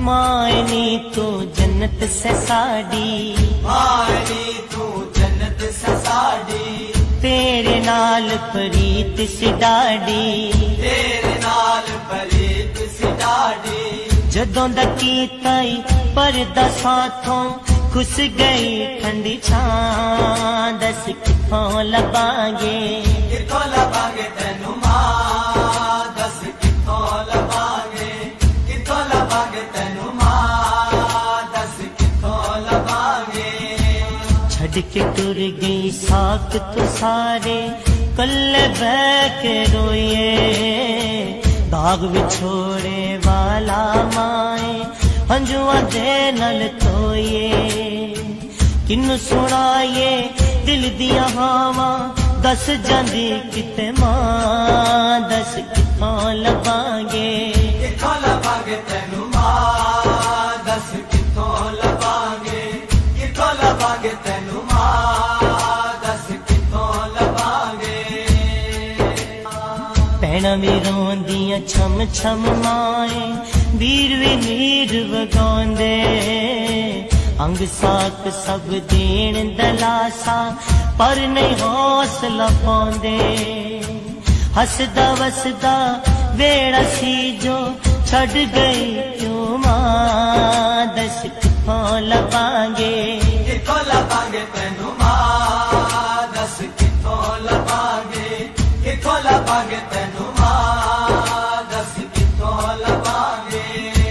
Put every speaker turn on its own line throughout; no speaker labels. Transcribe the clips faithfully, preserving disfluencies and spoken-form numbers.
माए नी तू जन्नत से साड़ी,
माए नी तू जन्नत से साड़ी,
तेरे नाल प्रीत सी डाडी,
तेरे नाल प्रीत सी डाडी।
जदों दा कीता ई परदा साथों खुस गई ठंडी छां, दस किथों लबांगे,
किथों लबांगे तेनू मां, दस किथों लबांगे, किथों लबांगे तेनू मां, दस किथों लबांगे।
छड़ के टुर गई साक तो सारे कल्ले बह के रोइए, दाग विछोड़े वाला माए हंजुआ दे नल धोइए। किन्नू सुनाइए दिल दिया हावा, दस जांदी किते मां, दस किथों लबांगे,
किथों लबांगे तेनू मां, दस किथों लबांगे, किथों लबांगे तेनू मां, दस किथों लबांगे।
भैणां भी रोंदियां छम छम माए, वीर भी नीर वगाउंदे, अंग साक सब देण दलासा पर नहीं हौसला पाउंदे। हसदा वसदा वेड़ा सी जो छड़ गई क्यों मां, दस किथों लबांगे,
किथों लबांगे तेनू मां, दस किथों लबांगे, किथों लबांगे तेनू मां, दस किथों लबांगे।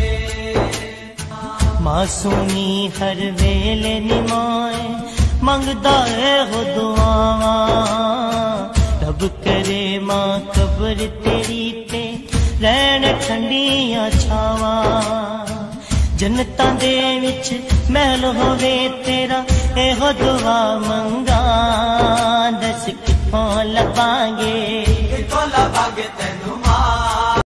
मासूमी हर वेले निमाए मंगदा है हो दुआवा, रब करे मां कब्र तेरी ते रहन ठंडियां छावा। जन्नतां दे विच महल होवे तेरा एहो दुआ मंगा, दस किथों लबांगे,
किथों लबांगे तेनू